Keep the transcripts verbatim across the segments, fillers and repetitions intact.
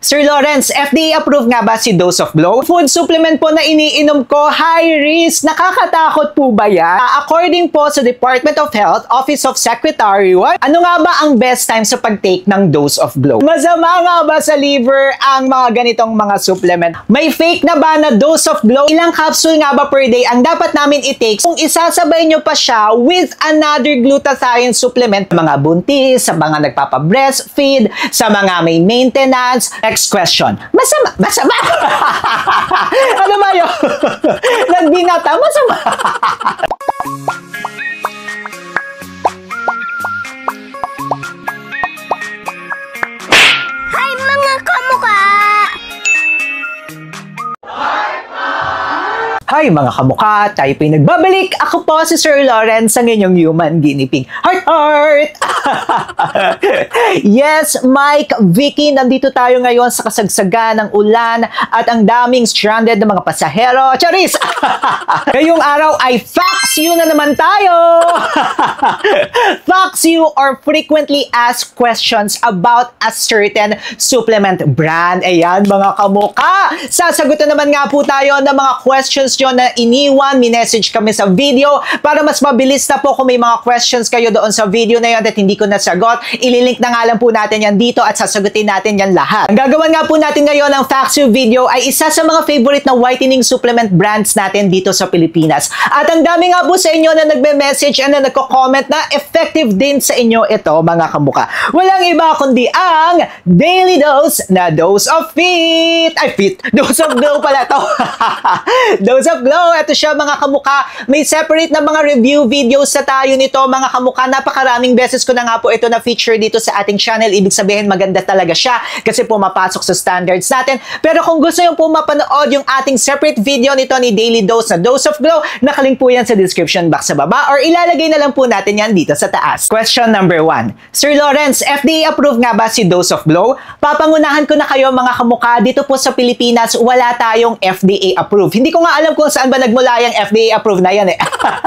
Sir Lawrence, F D A approved nga ba si Dose of Glow? Food supplement po na iniinom ko, high risk. Nakakatakot po ba yan? According po sa Department of Health, Office of Secretary, what? Ano nga ba ang best time sa pag-take ng Dose of Glow? Masama nga ba sa liver ang mga ganitong mga supplement? May fake na ba na Dose of Glow? Ilang capsule nga ba per day ang dapat namin i-take kung isasabay nyo pa siya with another glutathione supplement? Mga buntis, sa mga nagpapa-breastfeed, sa mga may maintenance. Next question. Masama? Masama? Ano ba yun? Nagbinata? Masama? Hi mga kamukha! Hi mga kamukha, tayo po'y nagbabalik. Ako po si Sir Lawrence, ang inyong human guinea pig. Heart, heart! Yes, Mike, Vicky, nandito tayo ngayon sa kasagsagan ng ulan at ang daming stranded na mga pasahero. Charis! Ngayong araw ay facts you na naman tayo! Facts you or frequently asked questions about a certain supplement brand. Ayan mga kamukha, sasagutan naman nga po tayo ng mga questions nyo na iniwan, minessage kami sa video para mas mabilis na po kung may mga questions kayo doon sa video na yun at hindi ko nasagot. Ililink na nga lang po natin yan dito at sasagutin natin yan lahat. Ang gagawin nga po natin ngayon ng Facts You video ay isa sa mga favorite na whitening supplement brands natin dito sa Pilipinas. At ang dami nga po sa inyo na nagme-message and na nagko-comment na effective din sa inyo ito mga kamukha. Walang iba kundi ang Daily Dose na Dose of Fit. Ay, Fit. Dose of Glow pala to. Dose of Glow. Ito siya mga kamukha. May separate na mga review videos sa tayo nito mga kamukha. Napakaraming beses ko na nga po ito na feature dito sa ating channel. Ibig sabihin maganda talaga siya kasi pumapasok sa standards natin. Pero kung gusto nyo po mapanood yung ating separate video nito ni Daily Dose na Dose of Glow, nakalink po yan sa description box sa baba or ilalagay na lang po natin yan dito sa taas. Question number one. Sir Lawrence, F D A approved nga ba si Dose of Glow? Papangunahan ko na kayo mga kamukha. Dito po sa Pilipinas, wala tayong F D A approved. Hindi ko nga alam kung saan ba nagmula yung F D A approved na yan eh.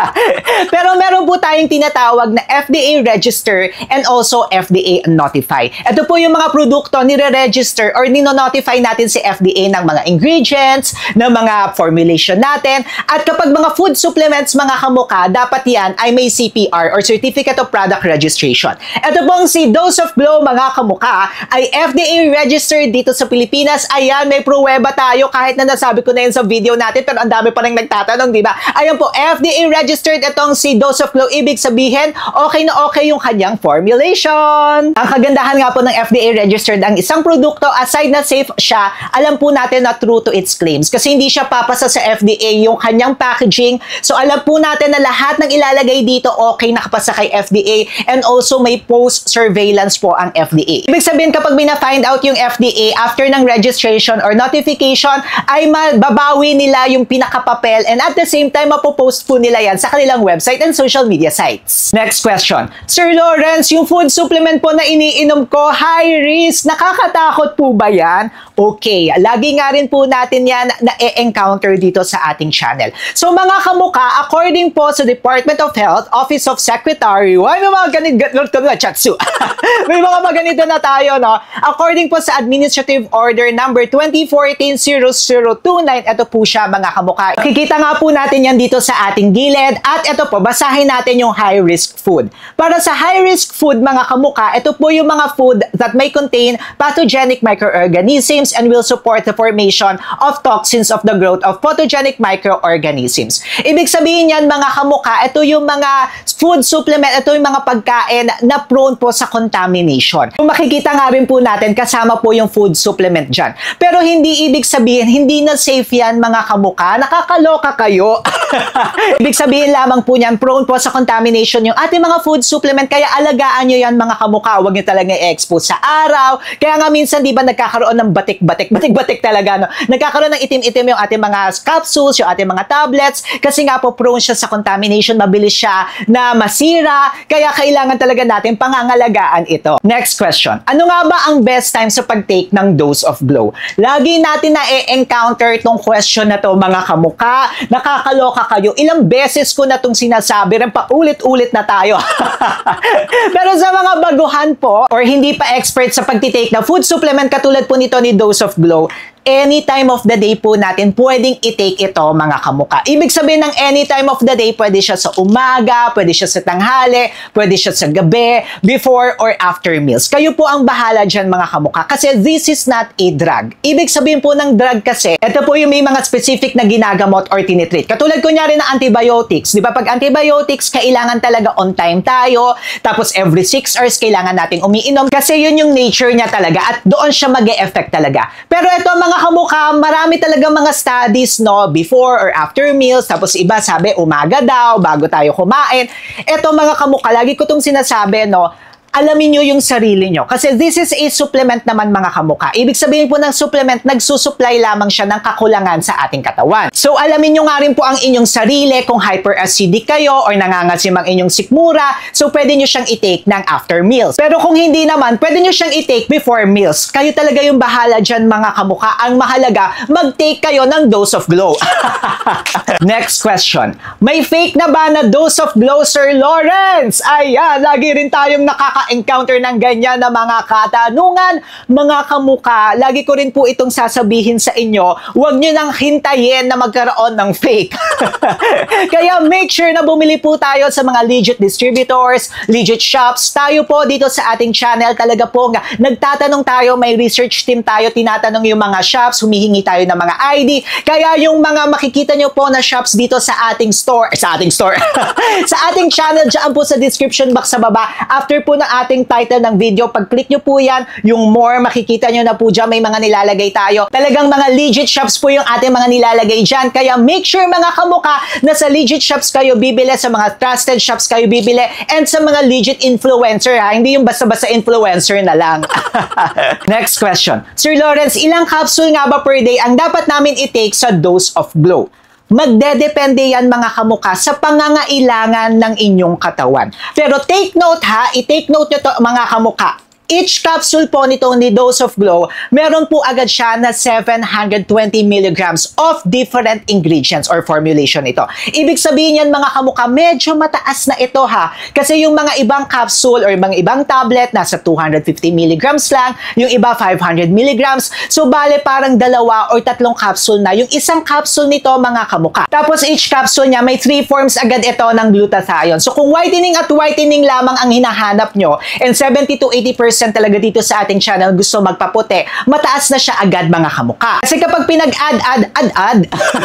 Pero meron po tayong tinatawag na F D A register and also F D A notify. Ito po yung mga produkto nire-register or nino-notify natin si F D A ng mga ingredients, ng mga formulation natin. At kapag mga food supplements mga kamukha, dapat yan ay may C P R or Certificate of Product Registration. Ito pong si Dose of Glow mga kamukha ay F D A registered dito sa Pilipinas. Ayan, may pruweba tayo kahit na nasabi ko na yun sa video natin pero ang dami pa rin nagtatanong, di ba? Ayan po, F D A registered itong si Dose of Glow. Ibig sabihin, okay na okay yung kanyang formulation. Ang kagandahan nga po ng F D A registered ang isang produkto, aside na safe siya, alam po natin na true to its claims kasi hindi siya papasa sa F D A yung kanyang packaging. So alam po natin na lahat ng ilalagay dito okay nakapasa kay F D A and also may post-surveillance po ang F D A. Ibig sabihin kapag bina-find out yung F D A after ng registration or notification ay mababawi nila yung pinakapapel and at the same time mapopost po nila yan sa kanilang website and social media sites. Next question. Sir Lawrence, yung food supplement po na iniinom ko, high risk. Nakakatakot po ba yan? Okay. Lagi nga rin po natin yan na e-encounter dito sa ating channel. So mga kamukha, according po sa Department of Health, Office of Secretary, ay, may mga ganito na chatsu. May mga maganito na tayo, no? According po sa Administrative Order number twenty fourteen dash zero zero two nine, ito po siya mga kamukha. Kikita nga po natin yan dito sa ating gilid at ito po, basahin natin yung high-risk food. Para sa high-risk food mga kamukha, ito po yung mga food that may contain pathogenic microorganisms and will support the formation of toxins of the growth of pathogenic microorganisms. Ibig sabihin yan mga kamukha, ito yung mga food supplement, ito yung mga pagkain na prone po sa contamination. Kung makikita nga rin po natin, kasama po yung food supplement dyan. Pero hindi ibig sabihin, hindi na safe yan mga kamukha. Nakakaloka kayo. Ibig sabihin lamang po niyan, prone po sa contamination yung ating mga food supplement. Kaya alagaan nyo yan mga kamukha. Huwag nyo talaga i-expose sa araw. Kaya nga minsan, di ba, nagkakaroon ng batik-batik. Batik-batik talaga, no? Nagkakaroon ng itim-itim yung ating mga capsules, yung ating mga tablets. Kasi nga po, prone siya sa contamination. Mabilis siya na masira. Kaya kailangan talaga natin pangangalagaan ito. Next question. Ano nga ba ang best time sa pag-take ng Dose of Glow? Lagi natin na e-encounter itong question na to mga kamukha. Nakakaloka kayo. Ilang beses ko na itong sinasabi rin, paulit-ulit na tayo. Pero sa mga baguhan po or hindi pa expert sa pagtitake ng food supplement katulad po nito ni Dose of Glow, any time of the day po natin pwedeng i-take ito mga kamuka. Ibig sabihin ng any time of the day, pwede siya sa umaga, pwede siya sa tanghali, pwede siya sa gabi, before or after meals. Kayo po ang bahala dyan mga kamuka kasi this is not a drug. Ibig sabihin po ng drug kasi, ito po yung may mga specific na ginagamot or tinitreat. Katulad kunyari na antibiotics. Di ba pag antibiotics, kailangan talaga on time tayo, tapos every six hours kailangan nating umiinom kasi yun yung nature niya talaga at doon siya mag-e-effect talaga. Pero ito mga kamuka, marami talaga mga studies, no, before or after meals, tapos iba sabi umaga daw, bago tayo kumain. Ito mga kamuka, lagi ko itong sinasabi, no, alamin nyo yung sarili nyo. Kasi this is a supplement naman mga kamuka. Ibig sabihin po ng supplement, nagsusupply lamang siya ng kakulangan sa ating katawan. So alamin nyo nga rin po ang inyong sarili kung hyperacidic kayo or nangangasim ang inyong sikmura. So pwede nyo siyang i-take ng after meals. Pero kung hindi naman, pwede nyo siyang i-take before meals. Kayo talaga yung bahala dyan mga kamuka. Ang mahalaga, mag-take kayo ng Dose of Glow. Next question. May fake na ba na Dose of Glow, Sir Lawrence? Ayan, lagi rin tayong nakaka encounter ng ganyan na mga katanungan, mga kamuka. Lagi ko rin po itong sasabihin sa inyo, huwag nyo nang hintayin na magkaroon ng fake. Kaya make sure na bumili po tayo sa mga legit distributors, legit shops. Tayo po dito sa ating channel, talaga po nga, nagtatanong tayo, may research team tayo, tinatanong yung mga shops, humihingi tayo ng mga I D. Kaya yung mga makikita nyo po na shops dito sa ating store, sa ating store, sa ating channel, dyan po sa description box sa baba, after po ng ating title ng video. Pag-click nyo po yan, yung more, makikita nyo na po dyan, may mga nilalagay tayo. Talagang mga legit shops po yung ating mga nilalagay dyan. Kaya make sure mga kamuka na sa legit shops kayo bibili, sa mga trusted shops kayo bibili, and sa mga legit influencer ha. Hindi yung basta-basta influencer na lang. Next question. Sir Lawrence, ilang capsule nga ba per day ang dapat namin i-take sa Dose of Glow? Magdedepende yan mga kamuka sa pangangailangan ng inyong katawan. Pero take note ha, i-take note nyo to mga kamuka. Each capsule po nito ni Dose of Glow, meron po agad siya na seven hundred twenty milligrams of different ingredients or formulation ito. Ibig sabihin yan mga kamuka, medyo mataas na ito ha. Kasi yung mga ibang capsule or mga ibang tablet, nasa two hundred fifty milligrams lang, yung iba five hundred milligrams. So bale parang dalawa or tatlong capsule na yung isang capsule nito mga kamuka. Tapos each capsule niya may three forms agad ito ng glutathione. So kung whitening at whitening lamang ang hinahanap nyo, and seventy to eighty percent talaga dito sa ating channel gusto magpaputi, mataas na siya agad mga kamuka. Kasi kapag pinag-add, add, add, add,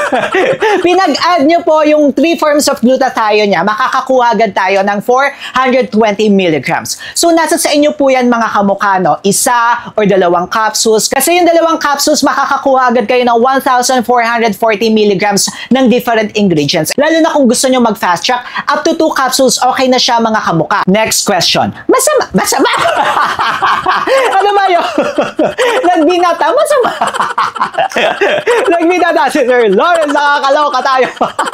pinag-add nyo po yung three forms of glutathione niya, makakakuha agad tayo ng four hundred twenty milligrams. So nasa sa inyo po yan mga kamuka, no? Isa or dalawang capsules. Kasi yung dalawang capsules, makakakuha agad kayo ng one thousand four hundred forty milligrams ng different ingredients. Lalo na kung gusto nyo mag-fast track, up to two capsules, okay na siya mga kamuka. Next question. Masama, masama! Ano ba yun? Nagbinata, masama. Nagbinata si Sir Lawrence, nakakaloka tayo.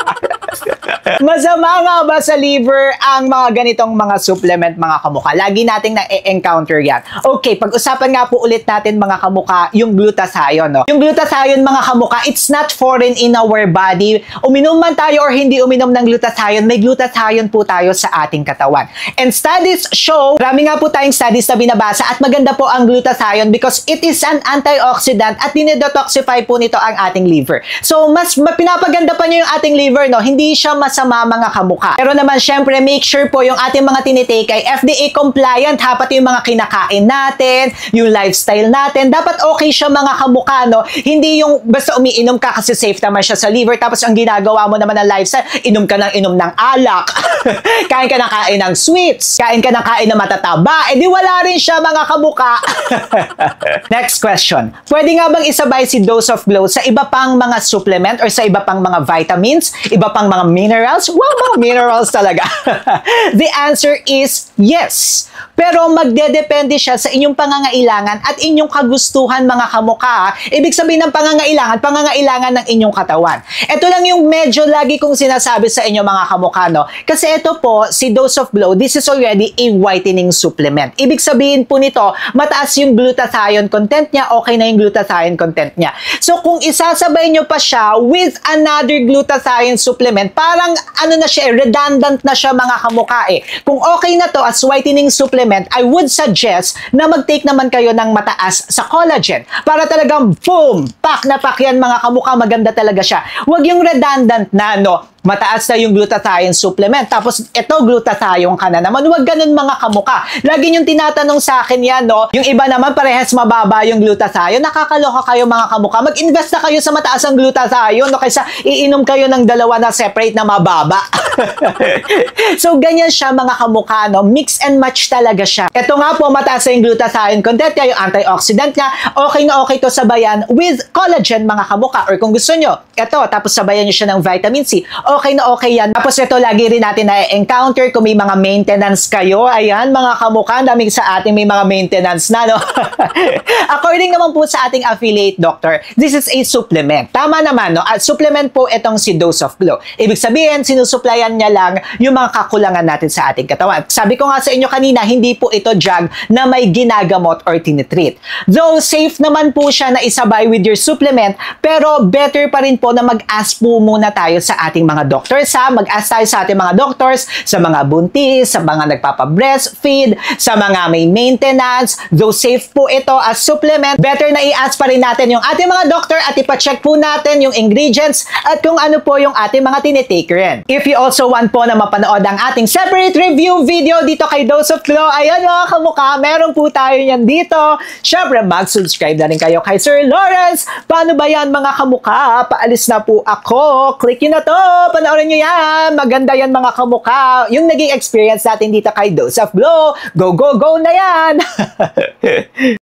Masama nga ba sa liver ang mga ganitong mga supplement mga kamuka? Lagi nating na-encounter yan. Okay, pag-usapan nga po ulit natin mga kamuka, yung glutathione. No? Yung glutathione mga kamuka, it's not foreign in our body. Uminom man tayo or hindi uminom ng glutathione, may glutathione po tayo sa ating katawan. And studies show, marami nga po tayong studies na binabasa at maganda po ang glutathione because it is an antioxidant at dinedetoxify po nito ang ating liver. So, mas pinapaganda pa nyo yung ating liver, no? Hindi siya masama mga kamuka. Pero naman, syempre, make sure po yung ating mga tinitake ay F D A compliant, ha? Pati yung mga kinakain natin, yung lifestyle natin, dapat okay siya mga kamuka, no? Hindi yung basta umiinom ka kasi safe naman siya sa liver, tapos ang ginagawa mo naman ng lifestyle, inom ka ng inom ng alak, kain ka ng kain ng sweets, kain ka ng kain ng matataba, edi wala rin siya mga kamuka. Next question. Pwede nga bang isabay si Dose of Glow sa iba pang mga supplement or sa iba pang mga vitamins, iba pang mga minerals? Wow, mga minerals talaga. The answer is yes. Pero magdedepende siya sa inyong pangangailangan at inyong kagustuhan mga kamuka. Ibig sabihin ng pangangailangan, pangangailangan ng inyong katawan. Ito lang yung medyo lagi kong sinasabi sa inyo mga kamuka, no? Kasi ito po, si Dose of Glow, this is already a whitening supplement. Ibig sabihin po nito, mataas yung glutathione content niya, okay na yung glutathione content niya. So kung isasabay nyo pa siya with another glutathione supplement para parang ano na siya, redundant na siya mga kamukha eh. Kung okay na to as whitening supplement, I would suggest na mag-take naman kayo ng mataas sa collagen para talagang boom, pak na pak yan mga kamukha, maganda talaga siya. Huwag yung redundant na no, mataas na yung glutathione supplement. Tapos, ito, glutathione ka na naman. Huwag ganun mga kamuka. Lagi yung tinatanong sa akin yan, no? Yung iba naman, parehas mababa yung glutathione. Nakakaloka kayo mga kamuka. Mag-invest na kayo sa mataas ang glutathione, no? Kaysa iinom kayo ng dalawa na separate na mababa. So, ganyan siya mga kamuka, no? Mix and match talaga siya. Ito nga po, mataas na yung glutathione content niya, yung antioxidant niya. Okay na okay to sabayan with collagen mga kamuka. Or kung gusto nyo, ito, tapos sabayan nyo siya ng vitamin C. Okay na okay yan. Tapos ito, lagi rin natin na-encounter kung may mga maintenance kayo. Ayan, mga kamukha, daming sa ating may mga maintenance na, no? According naman po sa ating affiliate doctor, this is a supplement. Tama naman, no? At supplement po itong si Dose of Glow. Ibig sabihin, sinusuplayan niya lang yung mga kakulangan natin sa ating katawan. Sabi ko nga sa inyo kanina, hindi po ito drug na may ginagamot or tinitreat. Though safe naman po siya na isabay with your supplement, pero better pa rin po na mag-ask po muna tayo sa ating mga doctors, ha? Mag-ask tayo sa ating mga doctors, sa mga buntis, sa mga nagpapa-breastfeed, sa mga may maintenance. Though safe po ito as supplement, better na i-ask pa rin natin yung ating mga doctor at ipacheck po natin yung ingredients at kung ano po yung ating mga tinitake rin. If you also want po na mapanood ang ating separate review video dito kay Dose of Glow, ayan mga kamukha, meron po tayo yan dito. Syempre, mag-subscribe na rin kayo kay Sir Lawrence. Paano ba yan mga kamukha? Paalis na po ako. Click yun na to. Panoorin nyo yan. Maganda yan mga kamukha. Yung naging experience natin dito kay Dose of Glow. Go, go, go na yan!